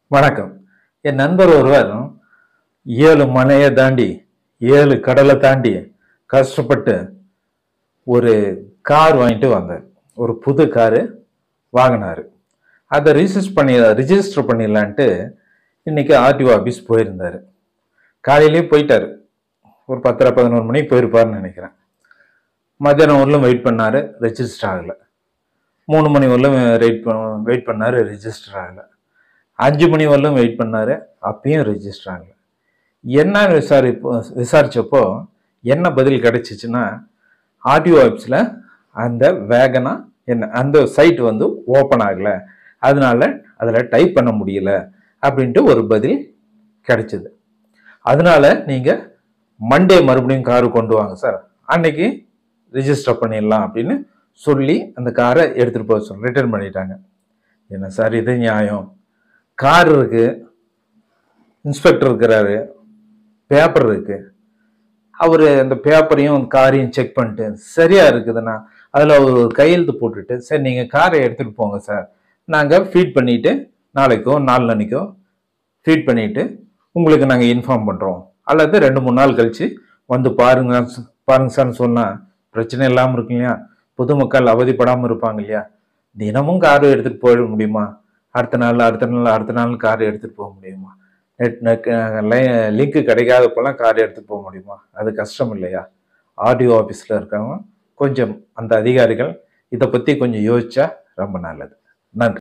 வணக்கம். என் நண்பர் ஒருவர் 7 மலையை தாண்டி 7 கடலை தாண்டி கஷ்டப்பட்டு ஒரு கார் வாங்கிட்டு வந்தார். ஒரு புது காரு வாங்கினாரு. அதை ரிஜிஸ்டர் பண்ணிடலான்ட்டு இன்னைக்கு ஆர்டிஓ ஆஃபீஸ் போயிருந்தாரு. காலையிலேயே போயிட்டாரு. ஒரு 10:30 11 மணிக்கு போயிருப்பாருன்னு நினைக்கிறேன். மத்தியானம் வரலும் வெயிட் பண்ணாரு, ரெஜிஸ்டர் ஆகலை. 3 மணி வரலும் வெயிட் பண்ணாரு, ரெஜிஸ்டர் ஆகலை. 5 மணி வரலும் வெயிட் பண்ணாரு, அப்பயும் ரெஜிஸ்டர் ஆகலை. என்ன விசாரிச்சப்போ என்ன பதில் கிடைச்சிச்சுன்னா, ஆர்டிஓ ஆஃபீஸில் அந்த வேகனா அந்த சைட் ஓப்பன் ஆகலை, அதனால அதில் டைப் பண்ண முடியல அப்படின்ட்டு ஒரு பதில் கிடைச்சிது. அதனால நீங்கள் மண்டே மறுபடியும் காரு கொண்டு வாங்க சார், அன்னைக்கு ரிஜிஸ்டர் பண்ணிடலாம் அப்படின்னு சொல்லி அந்த காரை எடுத்துகிட்டு போக சொல்லி ரிட்டர்ன் பண்ணிட்டாங்க. என்ன சார் இது நியாயம்? கார் இருக்கு, இன்ஸ்பெக்டர் இருக்கிறாரு, பேப்பர் இருக்கு. அவரு அந்த பேப்பரையும் காரையும் செக் பண்ணிட்டு சரியா இருக்குதுன்னா அதுல ஒரு கையெழுத்து போட்டுட்டு, சரி நீங்க காரை எடுத்துட்டு போங்க சார், நாங்க ஃபீட் பண்ணிட்டு நாளைக்கோ நாளன்னைக்கோ ஃபீட் பண்ணிட்டு உங்களுக்கு நாங்க இன்ஃபார்ம் பண்றோம், அல்லது 2-3 நாள் கழிச்சு வந்து பாருங்க சார்னு சொன்னா பிரச்சனை இல்லாம இருக்கு இல்லையா? பொதுமக்கள் அவதிப்படாம இருப்பாங்க இல்லையா? தினமும் கார் எடுத்துட்டு போயிட முடியுமா? அடுத்த நாள் கார் எடுத்துட்டு போக முடியுமா? லிங்க் கிடைக்காதப்பெல்லாம் கார் எடுத்துட்டு போக முடியுமா? அது கஷ்டம் இல்லையா? ஆர்டிஓ ஆஃபீஸில் இருக்கவங்க கொஞ்சம் அந்த அதிகாரிகள் இதை பற்றி கொஞ்சம் யோசிச்சா ரொம்ப நல்லது. நன்றி.